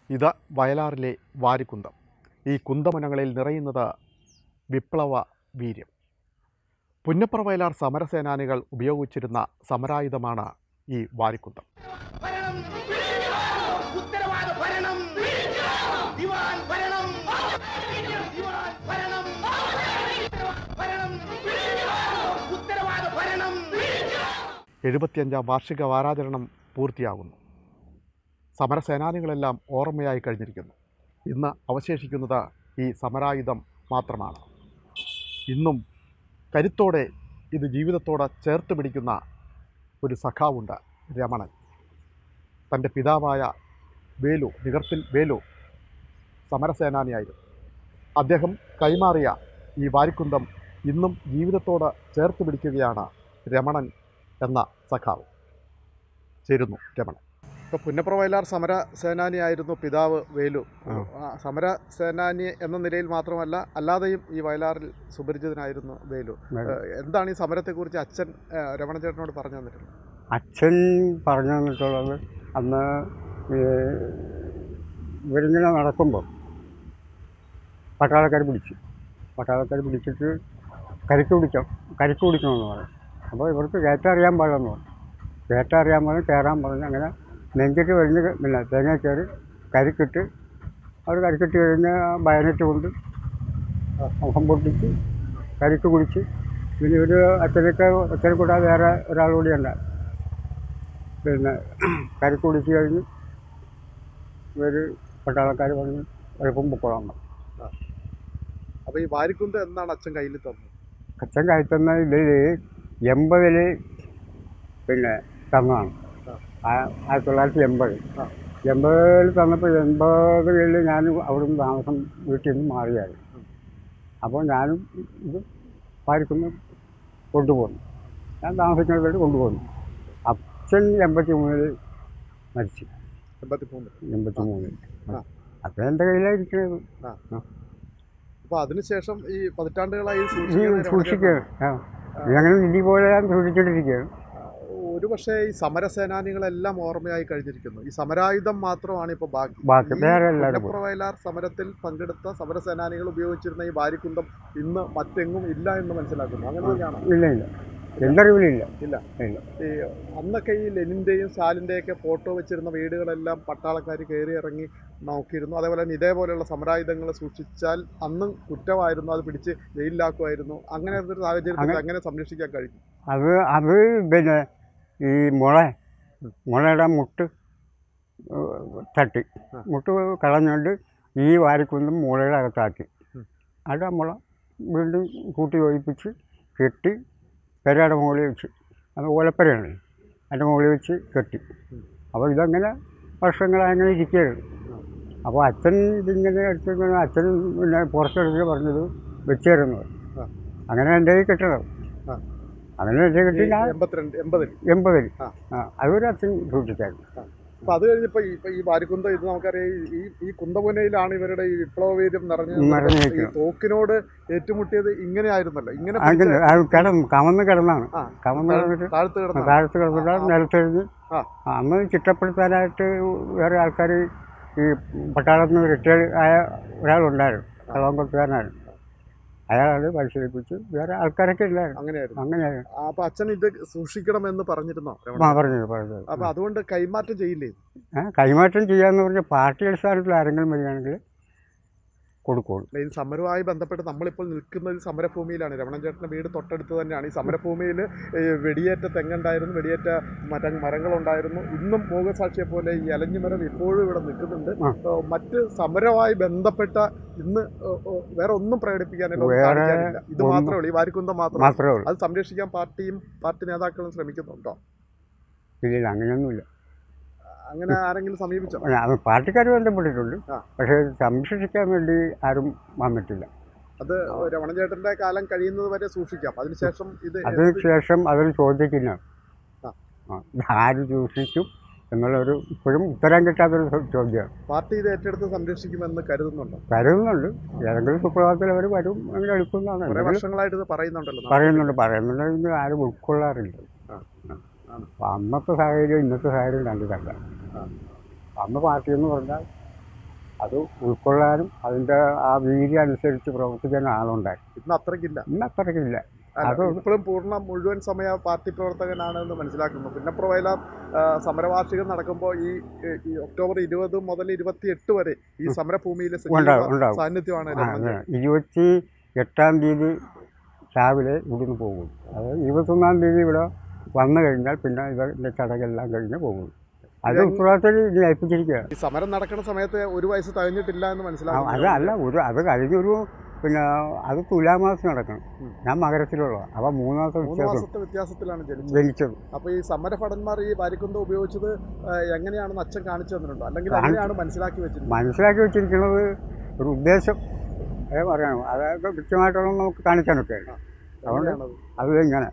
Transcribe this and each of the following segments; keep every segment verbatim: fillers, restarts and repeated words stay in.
ഇത് വയലാറിലെ വാരിക്കുന്തം. ഈ കുന്തമുനങ്ങളിൽ നിറയുന്നത് വിപ്ലവ വീര്യം. പുന്നപ്ര വയലാർ സമരസേനാനികൾ ഉപയോഗിച്ചിരുന്ന സമരായുധമാണ് ഈ വാരിക്കുന്തം. എഴുപത്തിയഞ്ചാം വാർഷിക വാരാചരണം പൂർത്തിയാകുന്നു. സമരസേനാനികളെല്ലാം ഓർമ്മയായി കഴിഞ്ഞിരിക്കുന്നു. ഇന്ന് അവശേഷിക്കുന്നത് ഈ സമരായുധം മാത്രമാണ്. ഇന്നും കരുത്തോടെ ഇത് ജീവിതത്തോടെ ചേർത്ത് പിടിക്കുന്ന ഒരു സഖാവുണ്ട്, രമണൻ. തൻ്റെ പിതാവായ വേലു, നികർത്തിൽ വേലു സമരസേനാനിയായിരുന്നു. അദ്ദേഹം കൈമാറിയ ഈ വാരിക്കുന്തം ഇന്നും ജീവിതത്തോട് ചേർത്ത് പിടിക്കുകയാണ് രമണൻ എന്ന സഖാവ്. ചേരുന്നു രമണൻ. ഇപ്പോൾ പുന്നപ്ര വയലാർ സമര സേനാനിയായിരുന്നു പിതാവ് വേലു. സമര സേനാനി എന്ന നിലയിൽ മാത്രമല്ല, അല്ലാതെയും ഈ വയലാറിൽ സുപരിചിതനായിരുന്നു വേലു. എന്താണ് ഈ സമരത്തെക്കുറിച്ച് അച്ഛൻ രമണൻ ചേട്ടനോട് പറഞ്ഞു തന്നിട്ടുള്ളത്? അച്ഛൻ പറഞ്ഞു തന്നിട്ടുള്ളത്, അന്ന് ഇവരിങ്ങനെ നടക്കുമ്പോൾ പട്ടാളക്കാർ പിടിച്ചു. പട്ടാളക്കാർ പിടിച്ചിട്ട് കരിക്ക് പിടിക്കാം കരിക്ക് പിടിക്കണമെന്ന് പറഞ്ഞു. അപ്പോൾ ഇവർക്ക് കയറ്ററിയാൻ പാടില്ലെന്ന് പറഞ്ഞു. കയറ്ററിയാൻ പറഞ്ഞു, കയറാൻ പറഞ്ഞു. അങ്ങനെ നെഞ്ചിട്ട് കഴിഞ്ഞ് പിന്നെ തേങ്ങ കയറി കരിക്കിട്ട് അവർ കരിക്കിട്ട് കഴിഞ്ഞ് ബയനറ്റ് കൊണ്ട് മുഖം പൊട്ടിച്ച് കരിക്ക് കുടിച്ച്. പിന്നെ ഒരു അച്ഛനൊക്കെ അച്ഛനെ കൂടാതെ വേറെ ഒരാൾ കൂടി ഉണ്ടായി. പിന്നെ കരിക്ക് കുടിച്ച് കഴിഞ്ഞ് ഇവർ പട്ടാളക്കാർ പറഞ്ഞ് എളുപ്പം പൊക്കോളാൻ പറഞ്ഞു. അപ്പോൾ ഈ വാരിക്കുന്തം എന്നാണ് അച്ഛൻ കയ്യിൽ തന്നത്? അച്ഛൻ കയ്യിൽ തന്ന ഇതിൽ എൺപതിൽ പിന്നെ തന്നതാണ്. ആയിരത്തി തൊള്ളായിരത്തി എൺപത് എൺപതിൽ തന്നപ്പോൾ എൺപതുകളിൽ ഞാൻ അവിടുന്ന് താമസം വീട്ടിൽ നിന്ന് മാറിയായിരുന്നു. അപ്പോൾ ഞാനും ഇത് വാരിക്കുന്തം കൊണ്ടുപോന്നു. ഞാൻ താമസിക്കുന്നതിൽ കൊണ്ടുപോന്നു. അച്ഛൻ എൺപത്തി മൂന്നിൽ മരിച്ചു. എൺപത്തി മൂന്ന് എൺപത്തി മൂന്നിൽ അപ്പം എൻ്റെ കയ്യിലായിരിക്കുന്നത്. അപ്പോൾ അതിനുശേഷം ഈ പതിറ്റാണ്ടുകളായി സൂക്ഷിക്കുകയാണ്. ഇതങ്ങനെ നിധി പോലെ ഞാൻ സൂക്ഷിച്ചിട്ടിരിക്കുകയാണ്. ഒരു പക്ഷേ ഈ സമരസേനാനികളെല്ലാം ഓർമ്മയായി കഴിഞ്ഞിരിക്കുന്നു. ഈ സമരായുധം മാത്രമാണ് ഇപ്പോൾ ബാക്കി. ബാക്കി വേറെ പുന്നപ്ര വയലാർ സമരത്തിൽ പങ്കെടുത്ത സമരസേനാനികൾ ഉപയോഗിച്ചിരുന്ന ഈ വാരിക്കുന്തം ഇന്ന് മറ്റെങ്ങും ഇല്ല എന്ന് മനസ്സിലാക്കുന്നു. അങ്ങനെ തന്നെയാണോ? ഇല്ല ഇല്ല, എൻ്റെ അറിവിലില്ല. ഇല്ല ഇല്ല ഈ അന്നൊക്കെ ഈ ലെനിൻ്റെയും സ്റ്റാലിൻ്റെയൊക്കെ ഫോട്ടോ വെച്ചിരുന്ന വീടുകളെല്ലാം പട്ടാളക്കാർ കയറി ഇറങ്ങി നോക്കിയിരുന്നു. അതേപോലെ തന്നെ ഇതേപോലെയുള്ള സമരായുധങ്ങൾ സൂക്ഷിച്ചാൽ അന്നും കുറ്റമായിരുന്നു, അത് പിടിച്ച് ജയിലിലാക്കുമായിരുന്നു. അങ്ങനെ ഒരു സാഹചര്യത്തിൽ അങ്ങനെ സംരക്ഷിക്കാൻ കഴിഞ്ഞു. അത് അത് പിന്നെ ഈ മുള മുളയുടെ മുട്ട് തട്ടി മുട്ട് കളഞ്ഞുകൊണ്ട് ഈ വാരിക്കുന്തം മുളയുടെ അകത്താക്കി അത് ആ മുള വീണ്ടും കൂട്ടി യോജിപ്പിച്ച് കെട്ടി പെരയുടെ മുകളിൽ വെച്ച്, അത് ഓലപ്പരയാണ്, അതിൻ്റെ മുകളിൽ വെച്ച് കെട്ടി. അപ്പോൾ ഇതങ്ങനെ വർഷങ്ങളങ്ങനെ ഇരിക്കുകയാണ്. അപ്പോൾ അച്ഛൻ ഇതിങ്ങനെ എടുത്ത് അച്ഛൻ പിന്നെ പുറത്തെടുത്ത് പറഞ്ഞത് വെച്ചേരുന്നു. അങ്ങനെ എൻ്റെ കയ്യിൽ കെട്ടണം. അങ്ങനെ എൻ്റെ കെട്ടി ഞാൻ എൺപത്തിരണ്ട് എൺപതിൽ എൺപതിൽ ആ അതൊരു അച്ഛൻ സൂക്ഷിച്ചായിരുന്നു. അപ്പോൾ അത് കഴിഞ്ഞപ്പോൾ ഇപ്പം ഈ വാരിക്കുന്തം ഇത് നമുക്കറിയാം, ഈ ഈ കുന്തമുനയിലാണ് ഇവരുടെ ഈ വിപ്ലവവീര്യം നിറഞ്ഞു. ഈ തോക്കിനോട് ഏറ്റുമുട്ടിയത് ഇങ്ങനെ ആയിരുന്നല്ലോ. ഇങ്ങനെ കിടന്നു കമന്ന് കിടന്നാണ്. കമന്ന് കിടന്നിട്ട് താഴത്ത് കിടന്ന് താഴത്ത് കിടന്നിട്ട് നിലത്തെഴുതി അന്ന് ചിട്ടപ്പെടുത്താനായിട്ട് വേറെ ആൾക്കാർ ഈ പട്ടാളത്തിൽ നിന്ന് റിട്ടയർ ആയ ഒരാളുണ്ടായിരുന്നു, കളവംകൊത്തുകാരനായിരുന്നു. അയാളത് പരിശീലിപ്പിച്ച് വേറെ ആൾക്കാരൊക്കെ ഇല്ലായിരുന്നു. അങ്ങനെയായിരുന്നു അങ്ങനെയായിരുന്നു. അപ്പോൾ അച്ഛൻ ഇത് സൂക്ഷിക്കണമെന്ന് പറഞ്ഞിരുന്നോ? പറഞ്ഞത് പറഞ്ഞത് അപ്പോൾ അതുകൊണ്ട് കൈമാറ്റം ചെയ്യില്ലേ? ആ കൈമാറ്റം ചെയ്യാന്ന് പറഞ്ഞാൽ പാർട്ടി അടിസ്ഥാനത്തിൽ ആരെങ്കിലും വരികയാണെങ്കിൽ കൊടുക്കുള്ളൂ. ഈ സമരവുമായി ബന്ധപ്പെട്ട് നമ്മളിപ്പോൾ നിൽക്കുന്നത് സമരഭൂമിയിലാണ്. രമണൻ ചേട്ടൻ്റെ വീട് തൊട്ടടുത്ത് തന്നെയാണ്. ഈ സമരഭൂമിയിൽ വെടിയേറ്റ തെങ്ങുണ്ടായിരുന്നു, വെടിയേറ്റ മറ്റ മരങ്ങളുണ്ടായിരുന്നു. ഇന്നും മൂകസാക്ഷിയെ പോലെ ഈ അലഞ്ഞു മരം ഇപ്പോഴും ഇവിടെ നിൽക്കുന്നുണ്ട്. മറ്റ് സമരവുമായി ബന്ധപ്പെട്ട ഇന്ന് വേറെ ഒന്നും പ്രകടിപ്പിക്കാനില്ല. ഇത് മാത്രമേ ഉള്ളൂ, ഈ വാരിക്കുന്തം മാത്രമേ ഉള്ളൂ. അത് സംരക്ഷിക്കാൻ പാർട്ടിയും പാർട്ടി നേതാക്കളും ശ്രമിക്കുന്നുണ്ടോ? ഇല്ല, അങ്ങനെയൊന്നുമില്ല. അങ്ങനെ ആരെങ്കിലും സമീപിച്ചോ? പാർട്ടിക്കാർ ബന്ധപ്പെട്ടിട്ടുണ്ട്, പക്ഷേ സംരക്ഷിക്കാൻ വേണ്ടി ആരും വന്നിട്ടില്ല. അത് രമണൻ ചേട്ടൻ്റെ കാലം കഴിയുന്നത് വരെ സൂക്ഷിക്കാം. അതിനുശേഷം ഇത് അതിനുശേഷം അതൊരു ചോദ്യത്തിന് ആര് സൂക്ഷിക്കും എന്നുള്ളൊരു ഇപ്പോഴും ഉത്തരം കിട്ടാത്തൊരു ചോദ്യമാണ്. പാർട്ടി ഇത് ഏറ്റെടുത്ത് സംരക്ഷിക്കുമെന്ന് കരുതുന്നുണ്ടോ? കരുതുന്നുണ്ട്. ഏതെങ്കിലും സുപ്രഭാതത്തിൽ അവർ വരും അങ്ങനെ എടുക്കുന്നതാണ്. കുറേ വർഷങ്ങളായിട്ട് ഇത് പറയുന്നുണ്ടല്ലോ. പറയുന്നുണ്ട് പറയുന്നുണ്ടെങ്കിൽ ആരും ഉൾക്കൊള്ളാറില്ല. അപ്പം അന്നത്തെ സാഹചര്യം ഇന്നത്തെ സാഹചര്യം രണ്ടിതല്ല. അന്ന് പാർട്ടി എന്ന് പറഞ്ഞാൽ അത് ഉൾക്കൊള്ളാനും അതിൻ്റെ ആ വീര്യം അനുസരിച്ച് പ്രവർത്തിക്കാൻ ആളുണ്ടായി. ഇന്ന് അത്രയ്ക്കില്ല. ഇന്ന് അത്രയ്ക്കില്ല. അത് ഇപ്പോഴും പൂർണ്ണ മുഴുവൻ സമയ പാർട്ടി പ്രവർത്തകനാണ് എന്ന് മനസ്സിലാക്കുന്നു. പുന്നപ്ര വയലാർ സമരവാർഷികം നടക്കുമ്പോൾ ഈ ഈ ഒക്ടോബർ ഇരുപത് മുതൽ ഇരുപത്തി എട്ട് വരെ ഈ സമരഭൂമിയിലെ സാന്നിധ്യമാണ്. ഇരുപത്തി എട്ടാം തീയതി രാവിലെ ഇവിടുന്ന് പോകും. അത് ഇരുപത്തൊന്നാം തീയതി ഇവിടെ വന്നു കഴിഞ്ഞാൽ പിന്നെ ഇതിൻ്റെ ചടങ്ങെല്ലാം കഴിഞ്ഞ് പോകും. അത് ഉത്തരവാദിത്തത്തിൽ ഇത് ഏൽപ്പിച്ചിരിക്കുക. ഈ സമരം നടക്കുന്ന സമയത്ത് ഒരു വയസ്സ് തികഞ്ഞിട്ടില്ല എന്ന് മനസ്സിലാവും. അത് അല്ല, ഒരു അത് കഴിഞ്ഞൊരു പിന്നെ അത് തുലാമാസം നടക്കണം. ഞാൻ മകരത്തിലുള്ള അപ്പോൾ മൂന്നാമത്തെ വ്യത്യാസത്തെ വ്യത്യാസത്തിലാണ് ജനിച്ചത്. അപ്പോൾ ഈ സമരഭടന്മാർ ഈ വാരിക്കുന്തം ഉപയോഗിച്ചത് എങ്ങനെയാണെന്ന് അച്ഛൻ കാണിച്ചു തന്നിട്ടുണ്ടോ, അല്ലെങ്കിൽ എങ്ങനെയാണ് മനസ്സിലാക്കി വെച്ചിരിക്കുന്നത്? മനസ്സിലാക്കി വെച്ചിരിക്കുന്നത് ഒരു ഉദ്ദേശം അതേ പറയണം. അതൊക്കെ കൃത്യമായിട്ടുള്ള നമുക്ക് കാണിക്കാനൊക്കെ. അതുകൊണ്ട് അത് ഇങ്ങനെ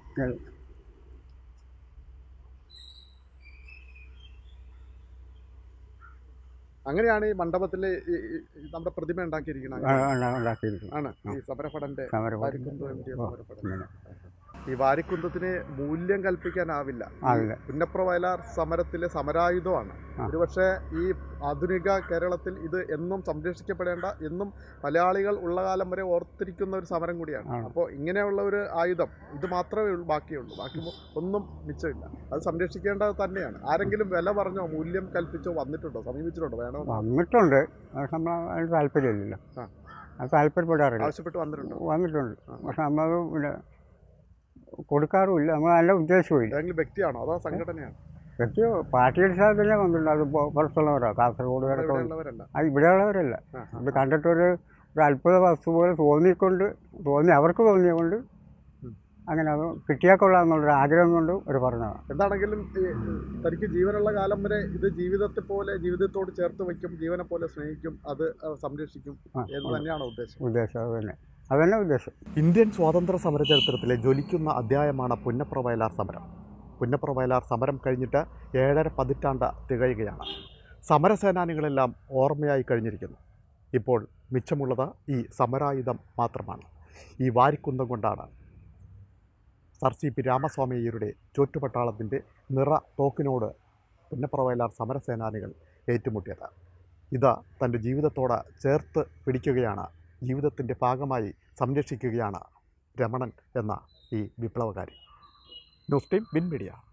അങ്ങനെയാണ് ഈ മണ്ഡപത്തിലെ നമ്മുടെ പ്രതിമ ഉണ്ടാക്കിയിരിക്കുന്നത്. ആണ് ഈ സമരഭടന്റെ സമരഭടൻ. ഈ വാരിക്കുന്തത്തിന് മൂല്യം കൽപ്പിക്കാനാവില്ല. പുന്നപ്ര വയലാർ സമരത്തിലെ സമരായുധമാണ്. ഒരുപക്ഷെ ഈ ആധുനിക കേരളത്തിൽ ഇത് എന്നും സംരക്ഷിക്കപ്പെടേണ്ട, എന്നും മലയാളികൾ ഉള്ള കാലം വരെ ഓർത്തിരിക്കുന്ന ഒരു സമരം കൂടിയാണ്. അപ്പോൾ ഇങ്ങനെയുള്ള ഒരു ആയുധം ഇത് മാത്രമേ ഉള്ളൂ, ബാക്കിയുള്ളൂ. ബാക്കി ഒന്നും മിച്ചമില്ല. അത് സംരക്ഷിക്കേണ്ടത് തന്നെയാണ്. ആരെങ്കിലും വില പറഞ്ഞോ മൂല്യം കൽപ്പിച്ചോ വന്നിട്ടുണ്ടോ, സമീപിച്ചിട്ടുണ്ടോ? വേണോ? വന്നിട്ടുണ്ട്. നമ്മൾ താല്പര്യമില്ലല്ലോ. അത് താല്പര്യപ്പെടാറില്ല. ആവശ്യപ്പെട്ട് വന്നിട്ടുണ്ടോ? വന്നിട്ടുണ്ട്. പക്ഷെ നമ്മൾ പിന്നെ കൊടുക്കാറുമില്ല. നമ്മൾ നല്ല ഉദ്ദേശമില്ല. വ്യക്തിയാണോ അതോ സംഘടനയാണോ? വ്യക്തി പാർട്ടിയുടെ സാധനം വന്നിട്ടുണ്ട്. അത് പുറത്തുള്ളവരാണ്, കാസർഗോഡ് വരൊക്കെ. അത് ഇവിടെയുള്ളവരല്ല. ഇത് കണ്ടിട്ടൊരു ഒരു അത്ഭുത വസ്തു പോലെ തോന്നിക്കൊണ്ട് തോന്നി അവർക്ക് തോന്നിയതുകൊണ്ട് അങ്ങനെ അത് കിട്ടിയാൽ കൊള്ളാമെന്നുള്ളൊരു ആഗ്രഹം കൊണ്ട് ഒരു പറഞ്ഞതാണ്. എന്താണെങ്കിലും തനിക്ക് ജീവനുള്ള കാലം വരെ ഇത് ജീവിതത്തെ പോലെ ജീവിതത്തോട് ചേർത്ത് വയ്ക്കും, ജീവനെ പോലെ സ്നേഹിക്കും, അത് സംരക്ഷിക്കും എന്ന് തന്നെയാണ് ഉദ്ദേശം. ഉദ്ദേശം അത് തന്നെ അതന്നെ ഉദ്ദേശം. ഇന്ത്യൻ സ്വാതന്ത്ര്യ സമര ചരിത്രത്തിലെ ജ്വലിക്കുന്ന അധ്യായമാണ് പുന്നപ്ര വയലാർ സമരം. പുന്നപ്ര വയലാർ സമരം കഴിഞ്ഞിട്ട് ഏഴര പതിറ്റാണ്ട് തികയുകയാണ്. സമരസേനാനികളെല്ലാം ഓർമ്മയായി കഴിഞ്ഞിരിക്കുന്നു. ഇപ്പോൾ മിച്ചമുള്ളത് ഈ സമരായുധം മാത്രമാണ്. ഈ വാരിക്കുന്തം കൊണ്ടാണ് സർ സി പി രാമസ്വാമി അയ്യരുടെ ചോറ്റുപട്ടാളത്തിൻ്റെ നിറ തോക്കിനോട് പുന്നപ്ര വയലാർ സമരസേനാനികൾ ഏറ്റുമുട്ടിയത്. ഇത് തൻ്റെ ജീവിതത്തോട് ചേർത്ത് പിടിക്കുകയാണ്, ജീവിതത്തിൻ്റെ ഭാഗമായി സംരക്ഷിക്കുകയാണ് രമണൻ എന്ന ഈ വിപ്ലവകാരി. News team win media.